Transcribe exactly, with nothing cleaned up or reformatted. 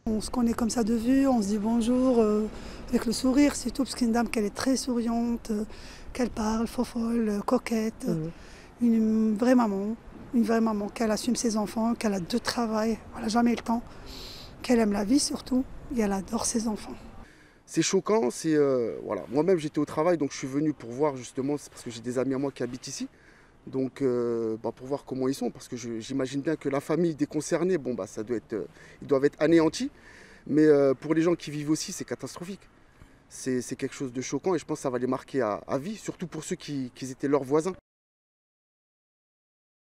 On se connaît comme ça de vue, on se dit bonjour euh, avec le sourire, c'est tout, parce qu'une dame qu'elle est très souriante, euh, qu'elle parle, fofolle, euh, coquette, euh, Mmh. une vraie maman, une vraie maman, qu'elle assume ses enfants, qu'elle a deux travail, elle n'a jamais le temps, qu'elle aime la vie surtout, et elle adore ses enfants. C'est choquant, c'est euh, voilà. Moi-même j'étais au travail, donc je suis venu pour voir justement, c'est parce que j'ai des amis à moi qui habitent ici, donc euh, bah, pour voir comment ils sont, parce que je- j'imagine bien que la famille des concernés, bon bah ça doit être, euh, ils doivent être anéantis, mais euh, pour les gens qui vivent aussi, c'est catastrophique. C'est c'est quelque chose de choquant et je pense que ça va les marquer à, à vie, surtout pour ceux qui, qui étaient leurs voisins.